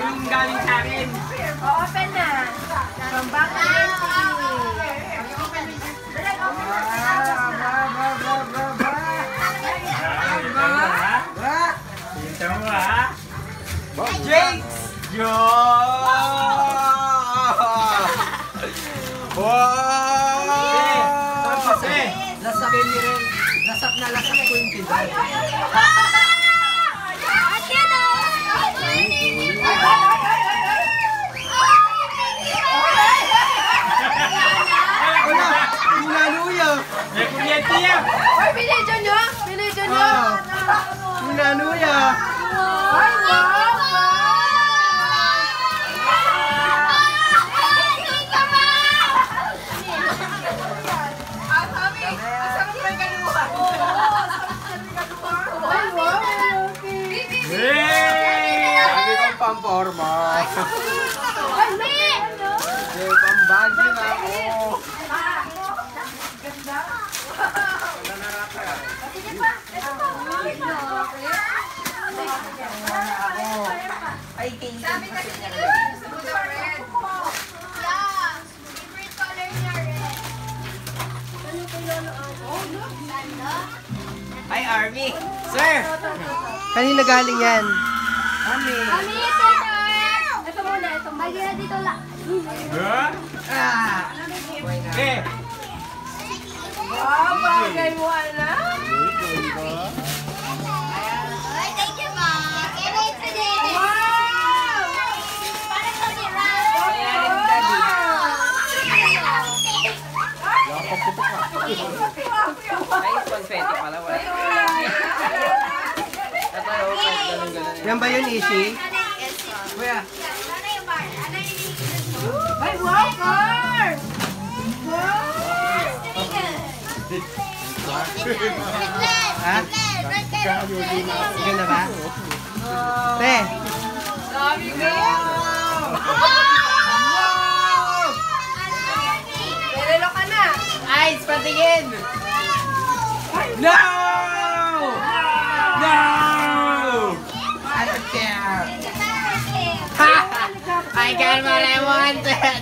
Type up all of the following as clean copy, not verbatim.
yung galing sa akin. Open na. Pambak na rin. Ito mo ha? Jakes! Yo! Wow! Lasap rin. Lasap na lasap ko yung Timbol. Minanuya! May kuryente yan! Ay, binidyo nyo? Binidyo nyo? Minanuya! Ay, wow! Sabi ko pamporma. Pambagi na ako. Ay, king. Sabi kasi niya sa red. Yeah. Favorite color niya red. Ay, Army! Sir! Kanina galing yan? Army! Mami, ito na. Ito muna, ito. Bagi na dito lang. Eh! Wow, bagay mo, anak. Ay, thank you, Ma. Kailan ito din? Wow! Parang ito ni Ay, confetti pala. Wala. Yan ba yun, Ishi? Kuya! Ano yung bar? Ano yung Ay, wow, car! Wow! Ha? Ganda ba? Te! Sabi ko! Lelo ka na! Ice, patingin! No! No! I don't care! I got what I wanted!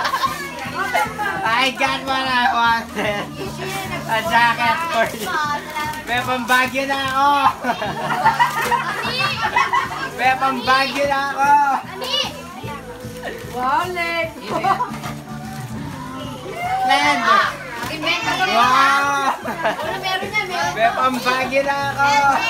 I got what I wanted! A jacket for you! May pambagyo na ako! May pambagyo na ako! Wow, leg! Land! Inventa ko Wow! Ano meron na? Meron May pambagyo na ako!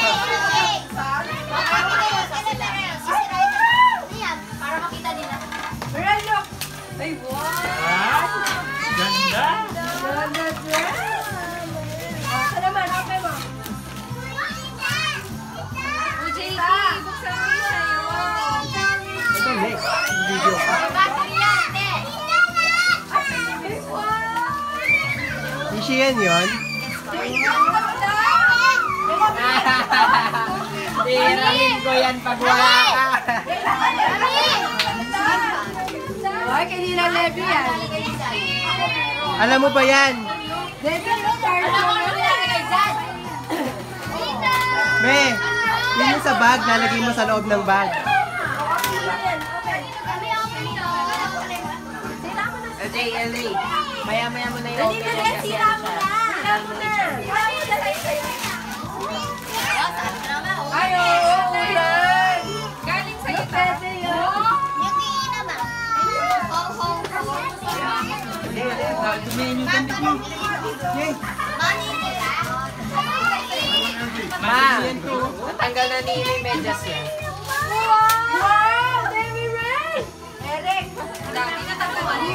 Para makita nila. Meron, look! Ay, wow! Ganda! Ganda dress! Asa naman, okay mo? JT, buksan mo yun sa'yo. Ito, next. Video ka. Battery yan, te. Ishi yan yun? Tiramin ko yan pag wala ka! Ay, kanina Levi yan. Alam mo ba yan? Levi, no, Charles. Alam mo ano nilalagay dyan? Me, yun yung sa bag. Nalagay mo sa loob ng bag. JLV, maya-maya mo na yung Dali, dali, sira mo na. Sira mo na. Ay, oo, ulan. Galing sa'yo, pwede yun. Yung tingin na ba? Ma, natanggal na ni medyas yan. Wow, Debbie Ray. Eric, dami na tanggalan ni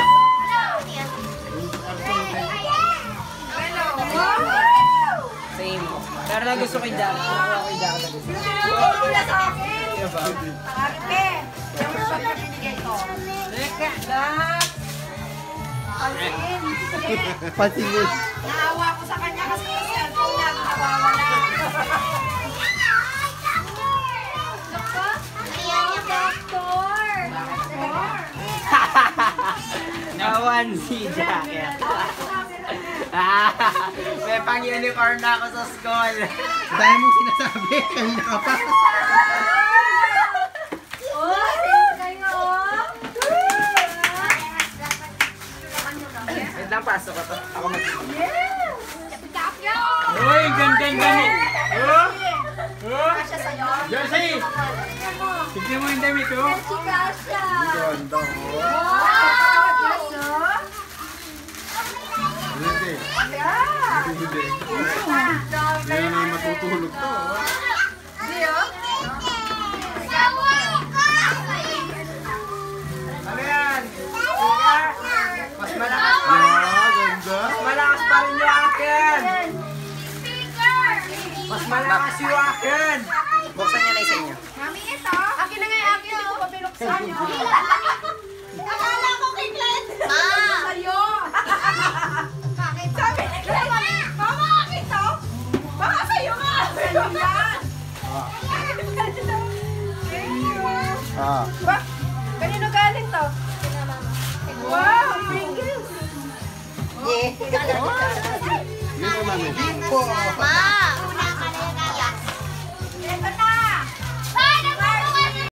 Same. Pero na gusto ko yung jacket. Nakuha ko yung jacket na gusto. Wala sa akin. Diba? Arte. Yung ba na binigay ko? Nak. Pansin. Pansinin. Naawa ko sa kanya kasi yung cellphone niya nawawala. Nawan si jacket. May pang-uniform na ako sa school. Dahil mong sinasabi, kanina ka pa. Oh, Josie! Tignan mo yung damit ko. Si Kasha. Ganda, oh. Wow! Yes, oh. Hindi. Yeah. Hindi. Hindi na matutulog to. Hindi, oh. Ano yan? Mas malakas pa rin. Ganda. Mas malakas pa rin yung akin. Mas malakas yung akin. Buksan niya na isa niyo. Mami, ito. Akin na nga yung akin. Hindi ko pa binuksan. Akala ko kay Glenn. Ma! Sa'yo. Bakit? Sabi ni Glenn, Mama, akin to. Baka sa'yo nga. Sa'yo yan. Thank you. Ba? Kanino galing to? Wow, Pringles. Hindi mo namin. Ma!